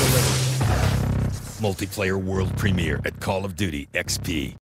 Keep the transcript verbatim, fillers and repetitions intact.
delivered. Multiplayer world premiere at Call of Duty X P.